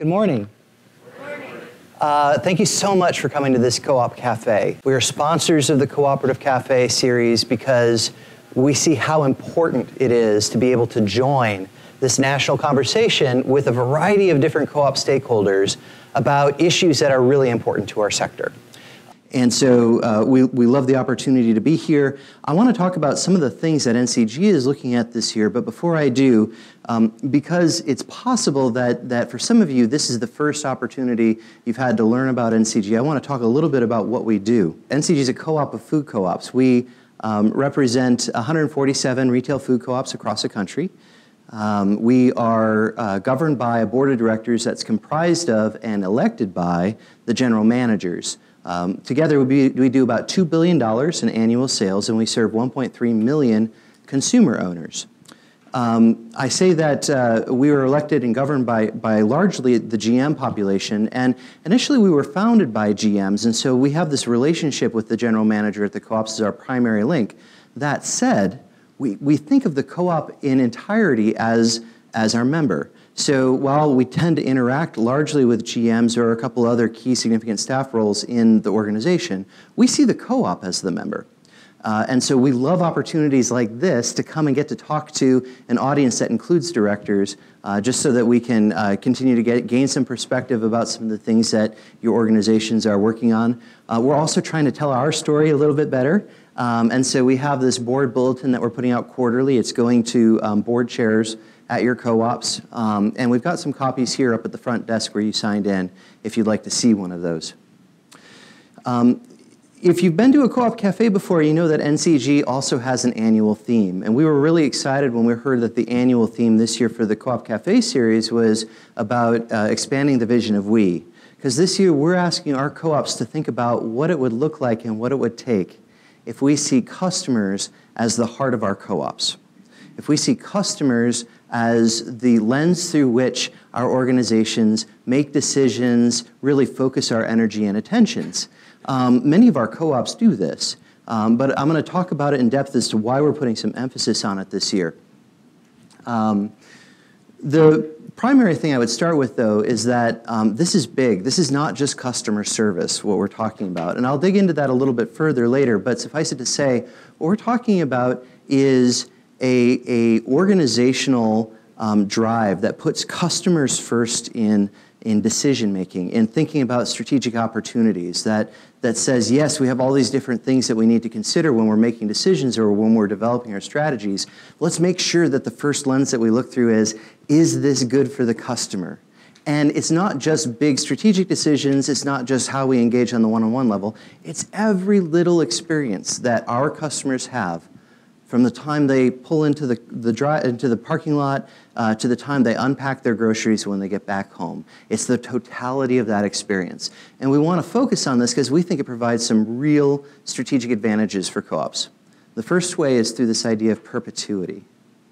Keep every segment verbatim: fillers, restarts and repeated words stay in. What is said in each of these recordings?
Good morning. Uh, thank you so much for coming to this Co-op Cafe. We are sponsors of the Cooperative Cafe series because we see how important it is to be able to join this national conversation with a variety of different co-op stakeholders about issues that are really important to our sector. And so uh, we, we love the opportunity to be here. I want to talk about some of the things that N C G is looking at this year, but before I do, um, because it's possible that, that for some of you, this is the first opportunity you've had to learn about N C G, I want to talk a little bit about what we do. N C G is a co-op of food co-ops. We um, represent one hundred forty-seven retail food co-ops across the country. Um, we are uh, governed by a board of directors that's comprised of and elected by the general managers. Um, together, we, we do about two billion dollars in annual sales, and we serve one point three million consumer owners. Um, I say that uh, we were elected and governed by, by largely the G M population, and initially we were founded by G Ms, and so we have this relationship with the general manager at the co-ops as our primary link. That said, we, we think of the co-op in entirety as, as our member. So while we tend to interact largely with G Ms or a couple other key significant staff roles in the organization, we see the co-op as the member. Uh, and so we love opportunities like this to come and get to talk to an audience that includes directors, uh, just so that we can uh, continue to get, gain some perspective about some of the things that your organizations are working on. Uh, we're also trying to tell our story a little bit better. Um, and so we have this board bulletin that we're putting out quarterly. It's going to um, board chairs at your co-ops. Um, and we've got some copies here up at the front desk where you signed in if you'd like to see one of those. Um, if you've been to a co-op cafe before, you know that N C G also has an annual theme. And we were really excited when we heard that the annual theme this year for the Co-op Cafe series was about uh, expanding the vision of we. Because this year we're asking our co-ops to think about what it would look like and what it would take if we see customers as the heart of our co-ops. If we see customers as the lens through which our organizations make decisions, really focus our energy and attentions. Um, many of our co-ops do this, um, but I'm going to talk about it in depth as to why we're putting some emphasis on it this year. Um, the primary thing I would start with, though, is that um, this is big. This is not just customer service, what we're talking about. And I'll dig into that a little bit further later, but suffice it to say, what we're talking about is A, a organizational um, drive that puts customers first in, in decision making, in thinking about strategic opportunities, that, that says, yes, we have all these different things that we need to consider when we're making decisions or when we're developing our strategies. Let's make sure that the first lens that we look through is, is this good for the customer? And it's not just big strategic decisions, it's not just how we engage on the one-on-one level, it's every little experience that our customers have from the time they pull into the, the, dry, into the parking lot uh, to the time they unpack their groceries when they get back home. It's the totality of that experience. And we want to focus on this because we think it provides some real strategic advantages for co-ops. The first way is through this idea of perpetuity.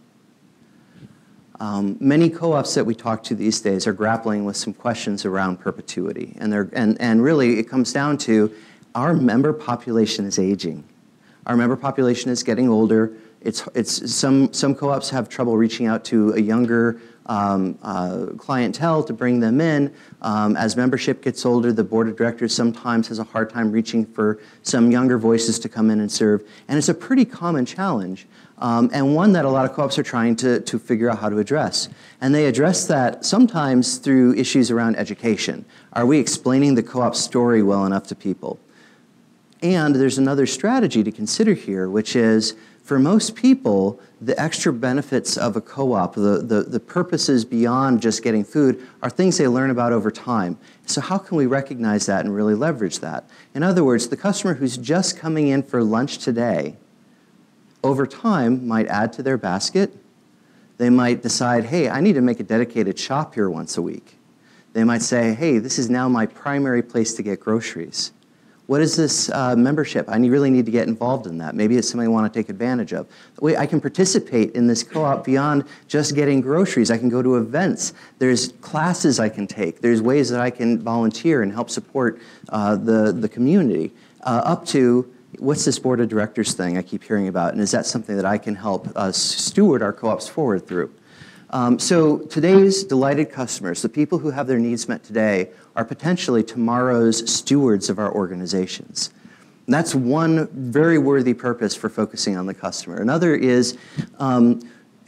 Um, many co-ops that we talk to these days are grappling with some questions around perpetuity. And, they're, and, and really it comes down to our member population is aging. Our member population is getting older. It's, it's, some, some co-ops have trouble reaching out to a younger um, uh, clientele to bring them in. Um, as membership gets older, the board of directors sometimes has a hard time reaching for some younger voices to come in and serve. And it's a pretty common challenge, um, and one that a lot of co-ops are trying to, to figure out how to address. And they address that sometimes through issues around education. Are we explaining the co-op story well enough to people? And there's another strategy to consider here, which is, for most people, the extra benefits of a co-op, the, the, the purposes beyond just getting food, are things they learn about over time. So how can we recognize that and really leverage that? In other words, the customer who's just coming in for lunch today, over time, might add to their basket. They might decide, hey, I need to make a dedicated shop here once a week. They might say, hey, this is now my primary place to get groceries. What is this uh, membership? I need, really need to get involved in that. Maybe it's something I want to take advantage of. Wait, I can participate in this co-op beyond just getting groceries. I can go to events. There's classes I can take. There's ways that I can volunteer and help support uh, the, the community, uh, up to what's this board of directors thing I keep hearing about, and is that something that I can help uh, steward our co-ops forward through? Um, so today's delighted customers, the people who have their needs met today, are potentially tomorrow's stewards of our organizations. And that's one very worthy purpose for focusing on the customer. Another is, um,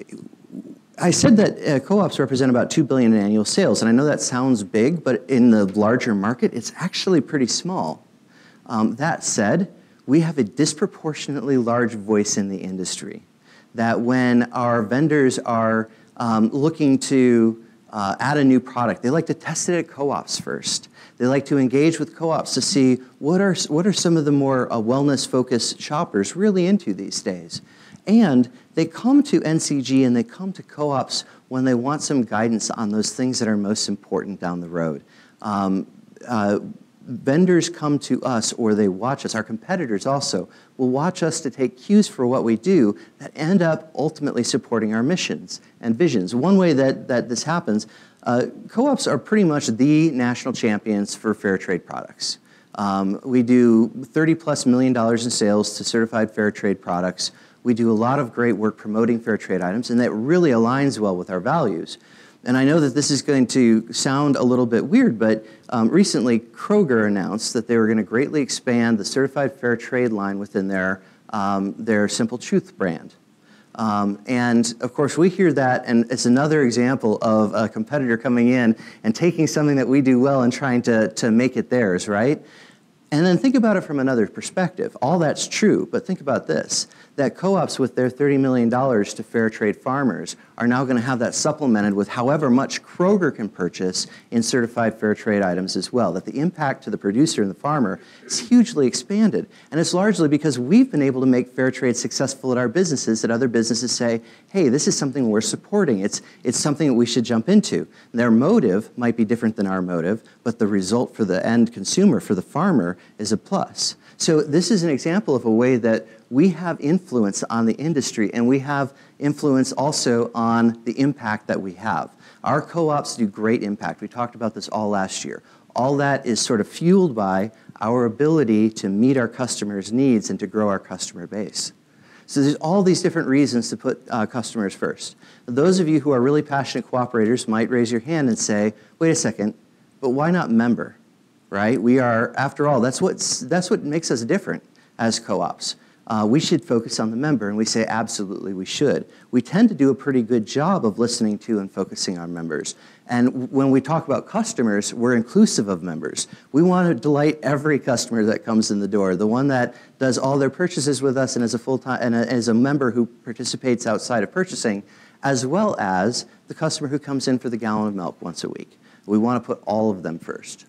I said that uh, co-ops represent about two billion dollars in annual sales, and I know that sounds big, but in the larger market, it's actually pretty small. Um, that said, we have a disproportionately large voice in the industry. That when our vendors are um, looking to uh, add a new product, they like to test it at co-ops first. They like to engage with co-ops to see what are, what are some of the more uh, wellness-focused shoppers really into these days. And they come to N C G and they come to co-ops when they want some guidance on those things that are most important down the road. Um, uh, vendors come to us, or they watch us, our competitors also, will watch us to take cues for what we do that end up ultimately supporting our missions and visions. One way that, that this happens, uh, co-ops are pretty much the national champions for fair trade products. Um, we do thirty plus million dollars in sales to certified fair trade products. We do a lot of great work promoting fair trade items, and that really aligns well with our values. And I know that this is going to sound a little bit weird, but um, recently Kroger announced that they were going to greatly expand the certified fair trade line within their, um, their Simple Truth brand. Um, and of course we hear that, and it's another example of a competitor coming in and taking something that we do well and trying to, to make it theirs, right? And then think about it from another perspective. All that's true, but think about this, that co-ops with their thirty million dollars to fair trade farmers are now going to have that supplemented with however much Kroger can purchase in certified fair trade items as well, that the impact to the producer and the farmer is hugely expanded. And it's largely because we've been able to make fair trade successful at our businesses, that other businesses say, hey, this is something we're supporting. It's, it's something that we should jump into. Their motive might be different than our motive, but the result for the end consumer, for the farmer, is a plus. So this is an example of a way that we have influence on the industry, and we have influence also on the impact that we have. Our co-ops do great impact. We talked about this all last year. All that is sort of fueled by our ability to meet our customers' needs and to grow our customer base. So there's all these different reasons to put uh, customers first. Those of you who are really passionate cooperators might raise your hand and say, wait a second, but why not member? Right? We are, after all, that's, what's, that's what makes us different as co-ops. Uh, we should focus on the member, and we say absolutely we should. We tend to do a pretty good job of listening to and focusing on members. And when we talk about customers, we're inclusive of members. We want to delight every customer that comes in the door, the one that does all their purchases with us and is a full-time and a, as a member who participates outside of purchasing, as well as the customer who comes in for the gallon of milk once a week. We want to put all of them first.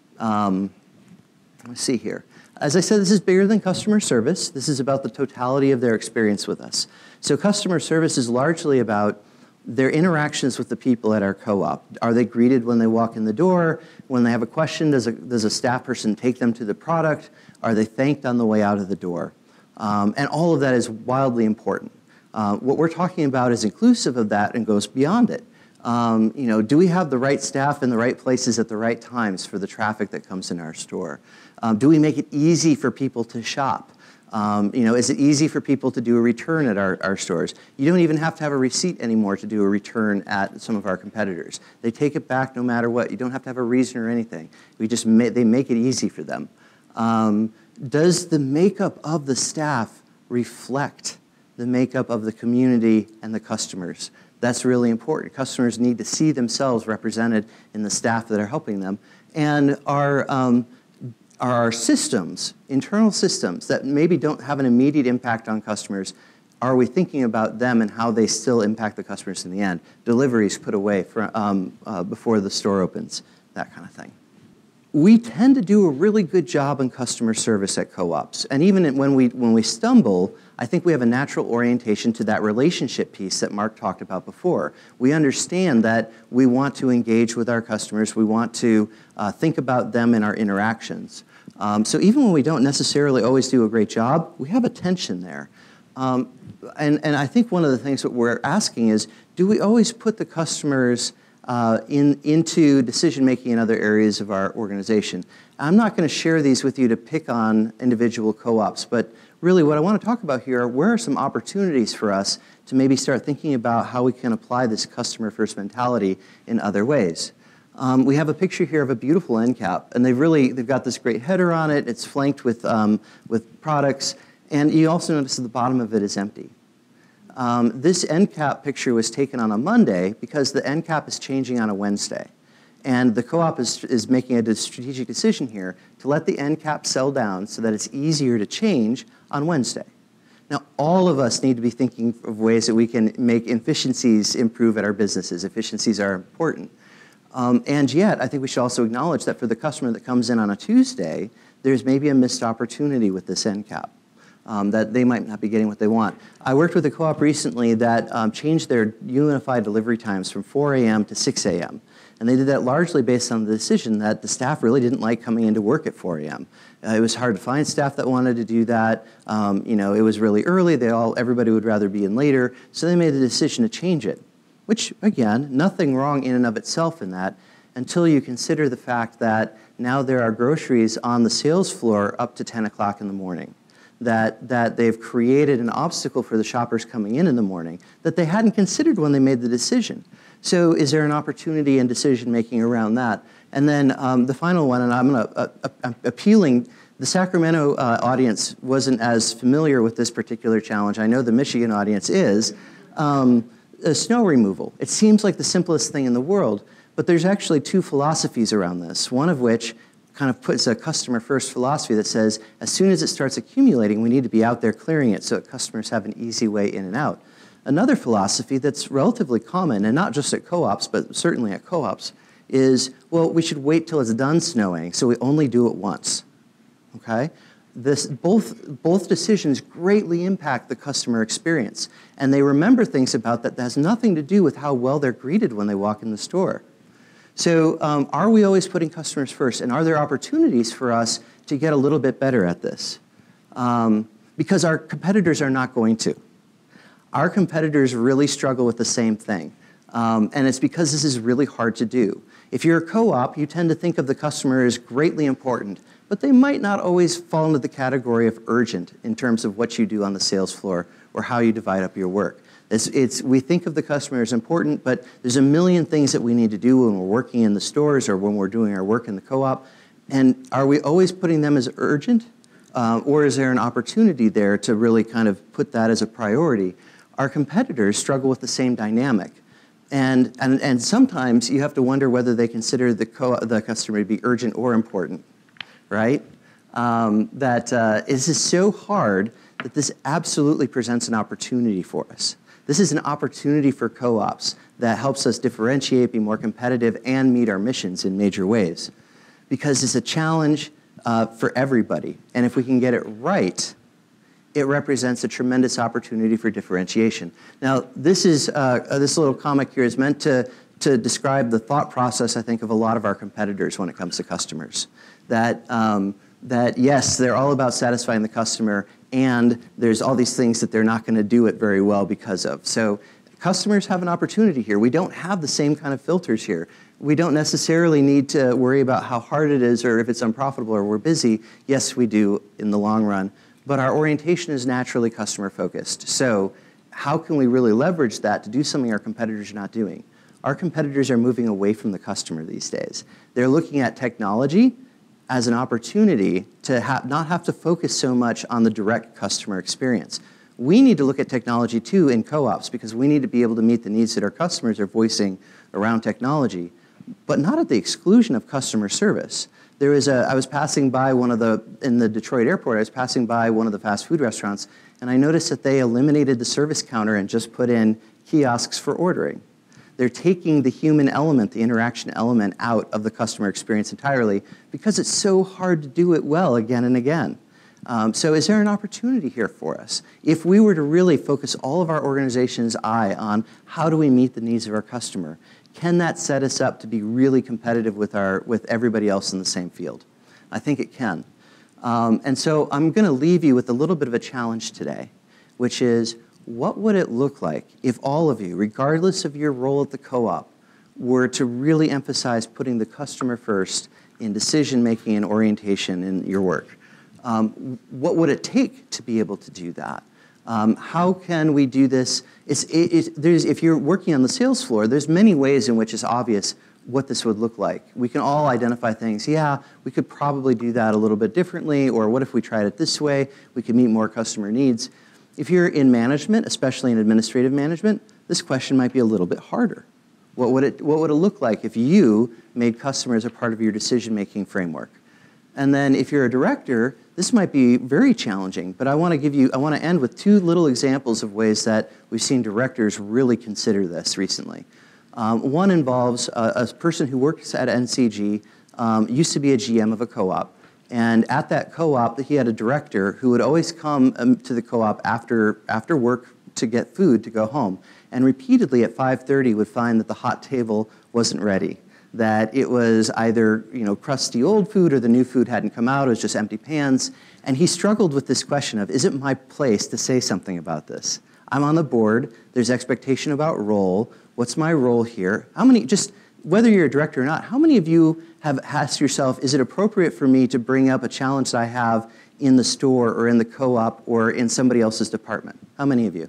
Um, let's see here. As I said, this is bigger than customer service. This is about the totality of their experience with us. So customer service is largely about their interactions with the people at our co-op. Are they greeted when they walk in the door? When they have a question, does a, does a staff person take them to the product? Are they thanked on the way out of the door? Um, and all of that is wildly important. Uh, what we're talking about is inclusive of that and goes beyond it. Um, you know, do we have the right staff in the right places at the right times for the traffic that comes in our store? Um, do we make it easy for people to shop? Um, you know, is it easy for people to do a return at our, our stores? You don't even have to have a receipt anymore to do a return at some of our competitors. They take it back no matter what. You don't have to have a reason or anything. We just ma they make it easy for them. Um, does the makeup of the staff reflect the makeup of the community and the customers? That's really important. Customers need to see themselves represented in the staff that are helping them. And our, um, our systems, internal systems that maybe don't have an immediate impact on customers, are we thinking about them and how they still impact the customers in the end? Deliveries put away for, um, uh, before the store opens, that kind of thing. We tend to do a really good job in customer service at co-ops. And even when we, when we stumble, I think we have a natural orientation to that relationship piece that Mark talked about before. We understand that we want to engage with our customers. We want to uh, think about them in our interactions. Um, so even when we don't necessarily always do a great job, we have a tension there. Um, and, and I think one of the things that we're asking is, do we always put the customers Uh, in, into decision-making in other areas of our organization? I'm not going to share these with you to pick on individual co-ops, but really what I want to talk about here are where are some opportunities for us to maybe start thinking about how we can apply this customer-first mentality in other ways. Um, we have a picture here of a beautiful end cap, and they've really, they've got this great header on it. It's flanked with, um, with products, and you also notice at the bottom of it is empty. Um, this end cap picture was taken on a Monday because the end cap is changing on a Wednesday. And the co-op is, is making a strategic decision here to let the end cap sell down so that it's easier to change on Wednesday. Now, all of us need to be thinking of ways that we can make efficiencies improve at our businesses. Efficiencies are important. Um, and yet, I think we should also acknowledge that for the customer that comes in on a Tuesday, there's maybe a missed opportunity with this end cap, um, that they might not be getting what they want. I worked with a co-op recently that um, changed their unified delivery times from four A M to six A M And they did that largely based on the decision that the staff really didn't like coming into work at four A M Uh, it was hard to find staff that wanted to do that. Um, you know, it was really early. They all, everybody would rather be in later. So they made the decision to change it, which, again, nothing wrong in and of itself in that until you consider the fact that now there are groceries on the sales floor up to ten o'clock in the morning. That, that they've created an obstacle for the shoppers coming in in the morning that they hadn't considered when they made the decision. So is there an opportunity in decision-making around that? And then um, the final one, and I'm going to, uh, uh, appealing, the Sacramento uh, audience wasn't as familiar with this particular challenge. I know the Michigan audience is. Um, uh, snow removal. It seems like the simplest thing in the world, but there's actually two philosophies around this, one of which kind of puts a customer-first philosophy that says as soon as it starts accumulating, we need to be out there clearing it so that customers have an easy way in and out. Another philosophy that's relatively common, and not just at co-ops, but certainly at co-ops, is, well, we should wait till it's done snowing, so we only do it once, okay? This, both, both decisions greatly impact the customer experience, and they remember things about that that has nothing to do with how well they're greeted when they walk in the store. So um, are we always putting customers first, and are there opportunities for us to get a little bit better at this? Um, because our competitors are not going to. Our competitors really struggle with the same thing, um, and it's because this is really hard to do. If you're a co-op, you tend to think of the customer as greatly important, but they might not always fall into the category of urgent in terms of what you do on the sales floor or how you divide up your work. It's, it's, we think of the customer as important, but there's a million things that we need to do when we're working in the stores or when we're doing our work in the co-op. And are we always putting them as urgent? Uh, or is there an opportunity there to really kind of put that as a priority? Our competitors struggle with the same dynamic. And, and, and sometimes you have to wonder whether they consider the, co the customer to be urgent or important, right? Um, that uh, this is so hard that this absolutely presents an opportunity for us. This is an opportunity for co-ops that helps us differentiate, be more competitive, and meet our missions in major ways. Because it's a challenge uh, for everybody. And if we can get it right, it represents a tremendous opportunity for differentiation. Now, this, is, uh, this little comic here is meant to, to describe the thought process, I think, of a lot of our competitors when it comes to customers. That, um, that yes, they're all about satisfying the customer, and there's all these things that they're not going to do it very well because of. So customers have an opportunity here. We don't have the same kind of filters here. We don't necessarily need to worry about how hard it is or if it's unprofitable or we're busy. Yes, we do in the long run, but our orientation is naturally customer focused. So how can we really leverage that to do something our competitors are not doing? Our competitors are moving away from the customer these days. They're looking at technology as an opportunity to ha not have to focus so much on the direct customer experience. We need to look at technology too in co-ops because we need to be able to meet the needs that our customers are voicing around technology, but not at the exclusion of customer service. There was a, I was passing by one of the, in the Detroit airport, I was passing by one of the fast food restaurants, and I noticed that they eliminated the service counter and just put in kiosks for ordering. They're taking the human element, the interaction element, out of the customer experience entirely because it's so hard to do it well again and again. Um, so is there an opportunity here for us? If we were to really focus all of our organization's eye on how do we meet the needs of our customer, can that set us up to be really competitive with, our, with everybody else in the same field? I think it can. Um, and so I'm going to leave you with a little bit of a challenge today, which is, what would it look like if all of you, regardless of your role at the co-op, were to really emphasize putting the customer first in decision-making and orientation in your work? Um, what would it take to be able to do that? Um, how can we do this? It's, it, it, there's, if you're working on the sales floor, there's many ways in which it's obvious what this would look like. We can all identify things, yeah, we could probably do that a little bit differently, or what if we tried it this way? We could meet more customer needs. If you're in management, especially in administrative management, this question might be a little bit harder. What would it, what would it look like if you made customers a part of your decision-making framework? And then if you're a director, this might be very challenging, but I want to give you, I want to end with two little examples of ways that we've seen directors really consider this recently. Um, one involves a, a person who works at N C G, um, used to be a G M of a co-op, and at that co-op, he had a director who would always come um, to the co-op after, after work to get food to go home, and repeatedly at five thirty would find that the hot table wasn't ready, that it was either, you know, crusty old food or the new food hadn't come out, it was just empty pans. And he struggled with this question of, is it my place to say something about this? I'm on the board, there's expectation about role, what's my role here? How many, just whether you're a director or not, how many of you have asked yourself, is it appropriate for me to bring up a challenge that I have in the store or in the co-op or in somebody else's department? How many of you?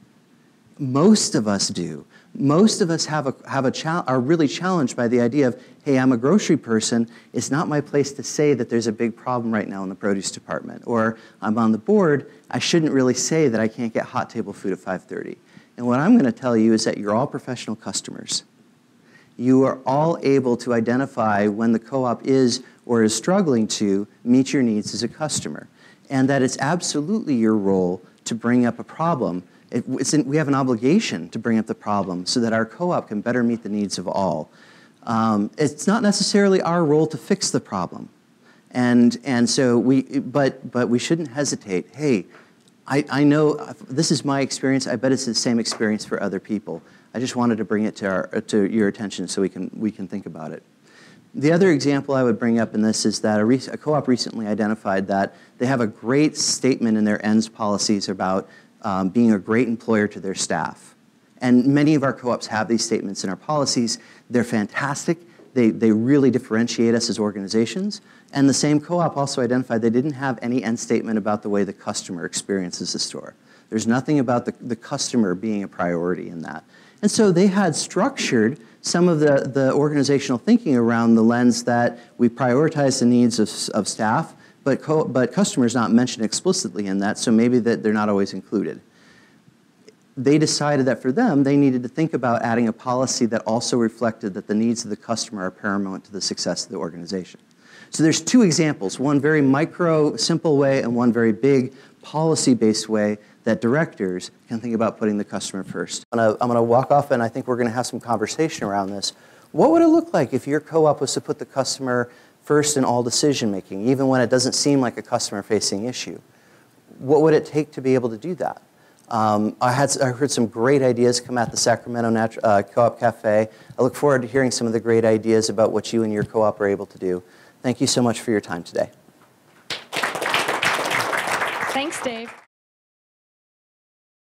Most of us do. Most of us have a, have a are really challenged by the idea of, hey, I'm a grocery person. It's not my place to say that there's a big problem right now in the produce department. Or I'm on the board. I shouldn't really say that I can't get hot table food at five thirty. And what I'm going to tell you is that you're all professional customers. You are all able to identify when the co-op is or is struggling to meet your needs as a customer. And that it's absolutely your role to bring up a problem. It, it's in, we have an obligation to bring up the problem so that our co-op can better meet the needs of all. Um, it's not necessarily our role to fix the problem. And, and so we, but, but we shouldn't hesitate. Hey, I, I know this is my experience. I bet it's the same experience for other people. I just wanted to bring it to, our, to your attention so we can, we can think about it. The other example I would bring up in this is that a, a co-op recently identified that they have a great statement in their E N D S policies about um, being a great employer to their staff. And many of our co-ops have these statements in our policies. They're fantastic. They, they really differentiate us as organizations. And the same co-op also identified they didn't have any end statement about the way the customer experiences the store. There's nothing about the, the customer being a priority in that. And so they had structured some of the, the organizational thinking around the lens that we prioritize the needs of, of staff, but, co but customers not mentioned explicitly in that, so maybe that they're not always included. They decided that for them, they needed to think about adding a policy that also reflected that the needs of the customer are paramount to the success of the organization. So there's two examples, one very micro, simple way, and one very big, policy-based way that directors can think about putting the customer first. I'm gonna, I'm gonna walk off, and I think we're gonna have some conversation around this. What would it look like if your co-op was to put the customer first in all decision-making, even when it doesn't seem like a customer-facing issue? What would it take to be able to do that? Um, I, had, I heard some great ideas come at the Sacramento Natu uh, Co-op Cafe. I look forward to hearing some of the great ideas about what you and your co-op are able to do. Thank you so much for your time today. Thanks, Dave.